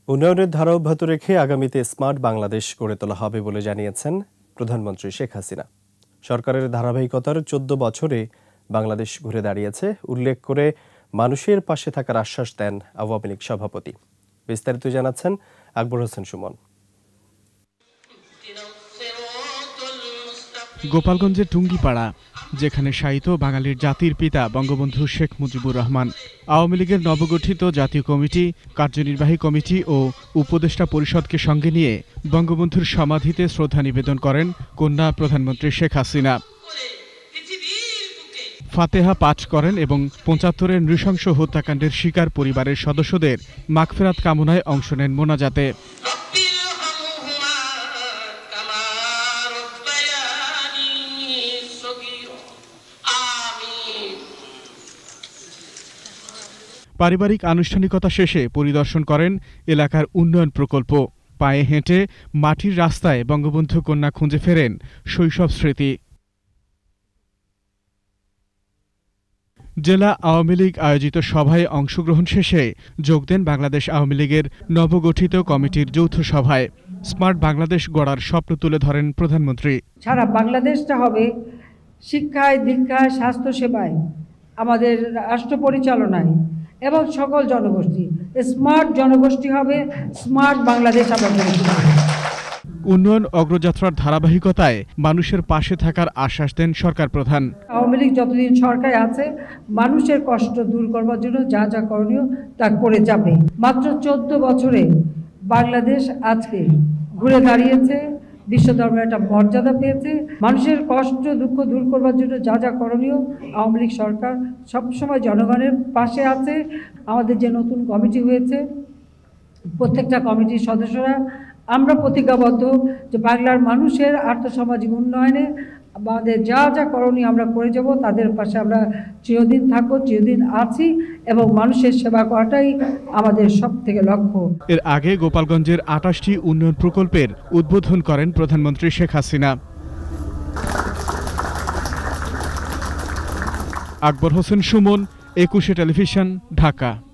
উন্নয়নের ধারা অব্যাহত রেখে আগামীতে স্মার্ট বাংলাদেশ গড়ে তোলা হবে বলে জানিয়েছেন প্রধানমন্ত্রী শেখ হাসিনা। সরকারের ধারাবাহিকতার 14 বছরে বাংলাদেশ ঘুরে দাঁড়িয়েছে উল্লেখ করে মানুষের পাশে থাকার আশ্বাস দেন আওয়ামী লীগ সভাপতি। বিস্তারিত জানাচ্ছেন আকবর হোসেন সুমন। গোপালগঞ্জের টুঙ্গিপাড়া, যেখানে শায়িত বাঙালির জাতির পিতা বঙ্গবন্ধু শেখ মুজিবুর রহমান। আওয়ামী লীগের নবগঠিত জাতীয় কমিটি, কার্যনির্বাহী কমিটি ও উপদেষ্টা পরিষদকে সঙ্গে নিয়ে বঙ্গবন্ধুর সমাধিতে শ্রদ্ধা নিবেদন করেন কন্যা প্রধানমন্ত্রী শেখ হাসিনা। ফাতেহা পাঠ করেন এবং ৭৫-এর নৃশংস হত্যাকাণ্ডের শিকার পরিবারের সদস্যদের মাগফিরাত কামনায় অংশ নেন মোনাজাতে। পারিবারিক আনুষ্ঠানিকতা শেষে পরিদর্শন করেন এলাকার উন্নয়ন প্রকল্প। পায়ে হেঁটে মাটির রাস্তায় বঙ্গবন্ধু কন্যা খুঁজে ফেরেন শৈশব স্মৃতি। জেলা আওয়ামী লীগ আয়োজিত সভায় অংশগ্রহণ শেষে যোগ দেন বাংলাদেশ আওয়ামী লীগের নবগঠিত কমিটির যৌথ সভায়। স্মার্ট বাংলাদেশ গড়ার স্বপ্ন তুলে ধরেন প্রধানমন্ত্রী। সারা বাংলাদেশটা হবে শিক্ষায়, দীক্ষায়, স্বাস্থ্যসেবায়, আমাদের রাষ্ট্র পরিচালনায় এবং সকল জনগোষ্ঠী স্মার্ট জনগোষ্ঠী হবে। স্মার্ট বাংলাদেশ আমাদের। উন্নয়ন অগ্রযাত্রার ধারাবাহিকতায় মানুষের পাশে থাকার আশ্বাস দেন সরকার প্রধান। আওয়ামী লীগ যতদিন সরকারে আছে মানুষের কষ্ট দূর করবার জন্য যা যা করণীয় তা করে যাবে। মাত্র 14 বছরে বাংলাদেশ আজকে ঘুরে দাঁড়িয়েছে, বিশ্ব দরবারে একটা মর্যাদা পেয়েছে। মানুষের কষ্ট দুঃখ দূর করবার জন্য যা যা করণীয় আওয়ামী লীগ সরকার সবসময় জনগণের পাশে আছে। আমাদের যে নতুন কমিটি হয়েছে, প্রত্যেকটা কমিটির সদস্যরা আমরা প্রতিজ্ঞাবদ্ধ যে বাংলার মানুষের আর্থসামাজিক উন্নয়নে আমাদের যা যা করণীয় আমরা করে যাব। তাদের পাশে আমরা চিরদিন থাকবো, চিরদিন আছি এবং মানুষের সেবা করাটাই আমাদের সবথেকে লক্ষ্য। এর আগে গোপালগঞ্জের ২৮টি উন্নয়ন প্রকল্পের উদ্বোধন করেন প্রধানমন্ত্রী শেখ হাসিনা। আকবর হোসেন সুমন, একুশে টেলিভিশন, ঢাকা।